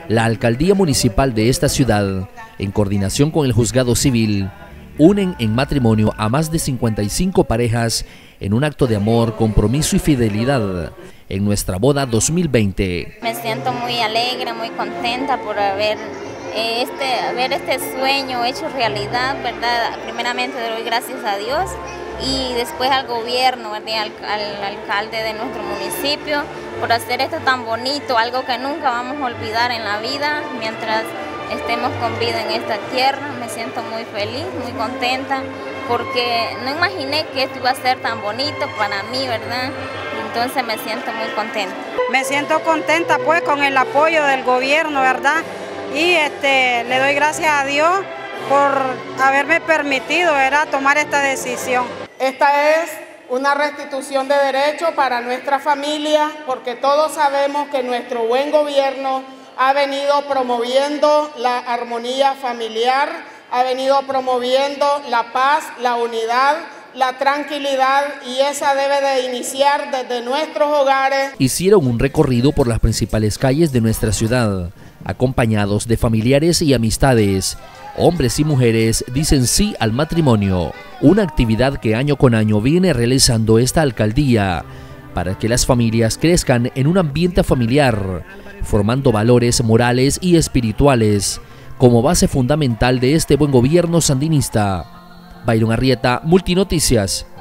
La alcaldía municipal de esta ciudad, en coordinación con el juzgado civil, unen en matrimonio a más de 55 parejas en un acto de amor, compromiso y fidelidad en nuestra boda 2020. Me siento muy alegre, muy contenta por ver este sueño hecho realidad, ¿verdad? Primeramente doy gracias a Dios y después al gobierno, ¿verdad? Al alcalde de nuestro municipio por hacer esto tan bonito, algo que nunca vamos a olvidar en la vida mientras estemos con vida en esta tierra. Me siento muy feliz, muy contenta, porque no imaginé que esto iba a ser tan bonito para mí, ¿verdad? Entonces me siento muy contenta. Me siento contenta pues con el apoyo del gobierno, ¿verdad? Y le doy gracias a Dios por haberme permitido, ¿verdad?, tomar esta decisión. Esta es una restitución de derechos para nuestra familia, porque todos sabemos que nuestro buen gobierno ha venido promoviendo la armonía familiar, ha venido promoviendo la paz, la unidad, la tranquilidad, y esa debe de iniciar desde nuestros hogares. Hicieron un recorrido por las principales calles de nuestra ciudad, acompañados de familiares y amistades. Hombres y mujeres dicen sí al matrimonio, una actividad que año con año viene realizando esta alcaldía para que las familias crezcan en un ambiente familiar, formando valores morales y espirituales como base fundamental de este buen gobierno sandinista. Byron Arrieta, Multinoticias.